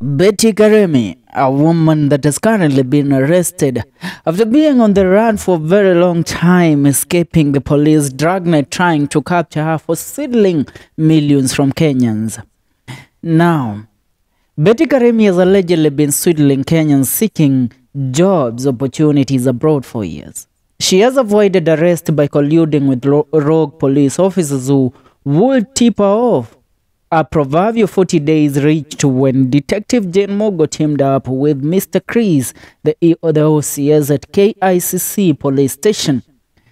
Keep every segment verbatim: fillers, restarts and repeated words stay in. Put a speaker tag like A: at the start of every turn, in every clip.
A: Betty Karemi, a woman that has currently been arrested after being on the run for a very long time, escaping the police dragnet trying to capture her for stealing millions from Kenyans. Now, Betty Karemi has allegedly been swindling Kenyans seeking jobs opportunities abroad for years. She has avoided arrest by colluding with rogue police officers who would tip her off. A proverbial forty days reached when Detective Jane Mogo teamed up with Mister Chris, the, the O C S at K I C C police station,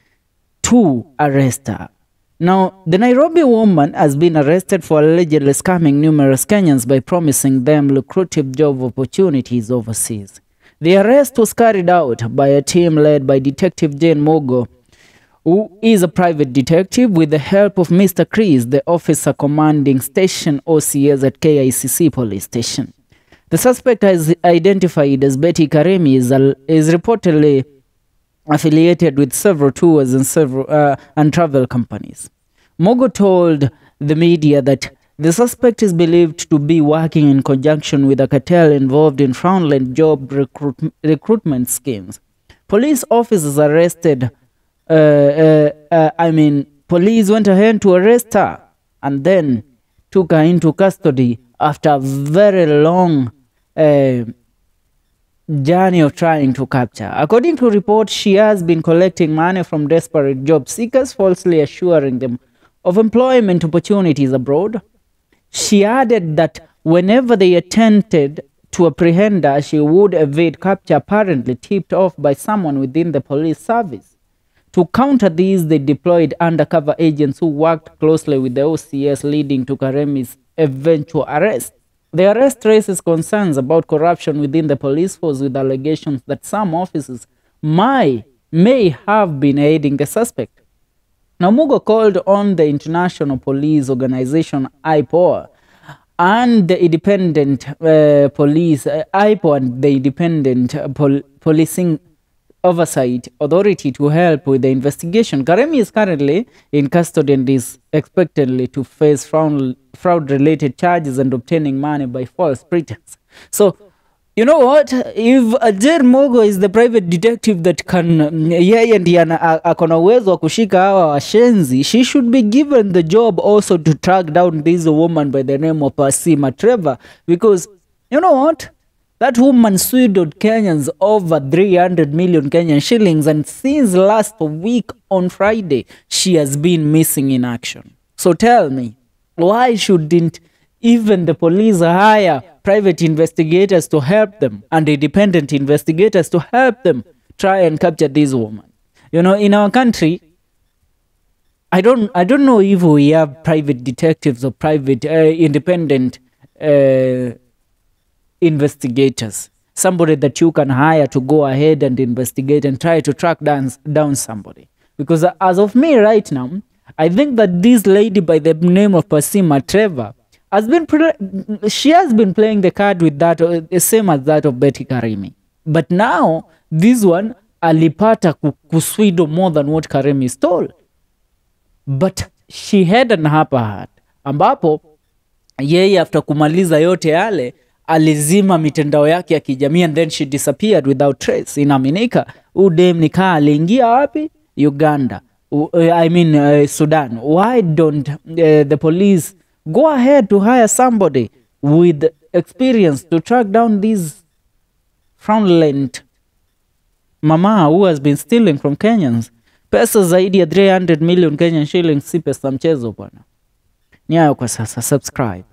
A: to arrest her. Now, the Nairobi woman has been arrested for allegedly scamming numerous Kenyans by promising them lucrative job opportunities overseas. The arrest was carried out by a team led by Detective Jane Mogo, who is a private detective, with the help of Mister Chris, the officer commanding station O C S at K I C C police station. The suspect is identified as Betty Karemi is, is reportedly affiliated with several tours and several uh, and travel companies. Mogo told the media that the suspect is believed to be working in conjunction with a cartel involved in fraudulent job recruit, recruitment schemes. Police officers arrested Uh, uh, uh, I mean, police went ahead to arrest her and then took her into custody after a very long uh, journey of trying to capture her. According to reports, she has been collecting money from desperate job seekers, falsely assuring them of employment opportunities abroad. She added that whenever they attempted to apprehend her, she would evade capture, apparently tipped off by someone within the police service. To counter these, they deployed undercover agents who worked closely with the O C S, leading to Karemi's eventual arrest. The arrest raises concerns about corruption within the police force, with allegations that some officers may, may have been aiding the suspect. Now, Mogo called on the International Police Organization, I P O A, and the Independent uh, Police, uh, I P O A and the Independent uh, Pol Policing Oversight Authority to help with the investigation. Karemi is currently in custody and is expectedly to face fraud-related charges and obtaining money by false pretense. So, you know what? If Jane Mogo is the private detective that can, yeye ndiye akona uwezo wa kushika hawa washenzi, she should be given the job also to track down this woman by the name of Asima Trevor, because, you know what? That woman swindled Kenyans over three hundred million Kenyan shillings, and since last week on Friday, she has been missing in action. So tell me, why shouldn't even the police hire private investigators to help them and independent investigators to help them try and capture this woman? You know, in our country, I don't, I don't know if we have private detectives or private uh, independent uh, investigators, somebody that you can hire to go ahead and investigate and try to track down, down somebody. Because as of me right now, I think that this lady by the name of Asima Trevor has been, she has been playing the card with that, uh, the same as that of Betty Karemi. But now, this one, alipata kuswido more than what Karemi stole. But she had an upper hand. Ambapo, yeye after kumaliza yote yale, alizima mitandao yake ya kijamii, and then she disappeared without trace. Inaaminika udem nikaa aliingia wapi? Uganda. Uh, I mean uh, Sudan. Why don't uh, the police go ahead to hire somebody with experience to track down this fraudulent mama who has been stealing from Kenyans? Pesa zaidi ya three hundred million Kenyan shillings si pesa mchezo bwana. Ni hayo kwa sasa. Subscribe.